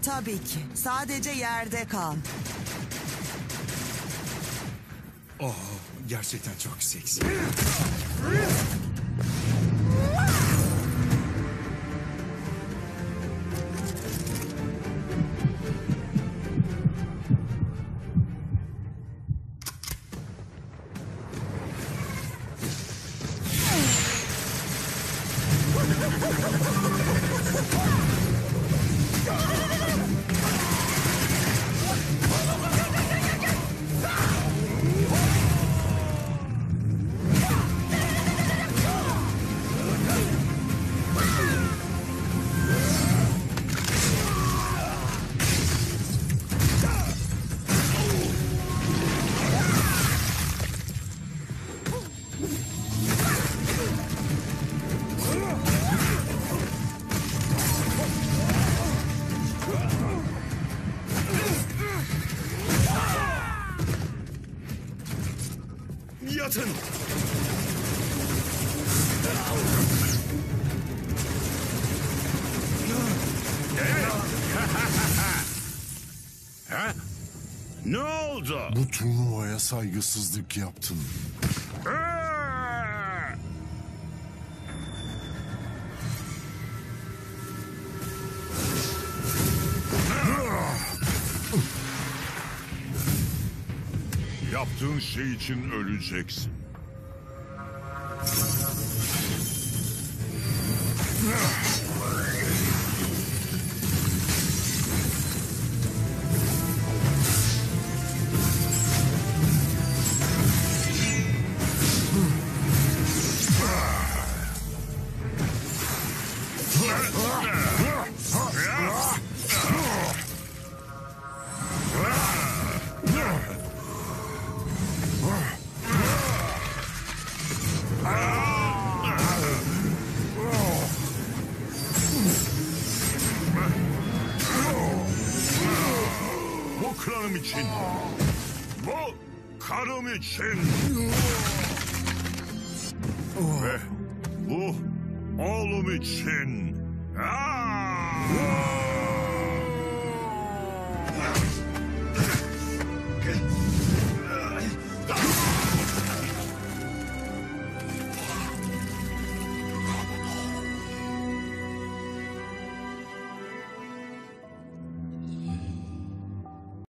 Tabii ki. Sadece yerde kal. Oh, gerçekten çok seksi. Yatın! Ha? Ne oldu? Bu turnuvaya saygısızlık yaptın. Yaptığın şey için öleceksin. Bu klanım için. Bu karım için. Ve bu oğlum için. Aa!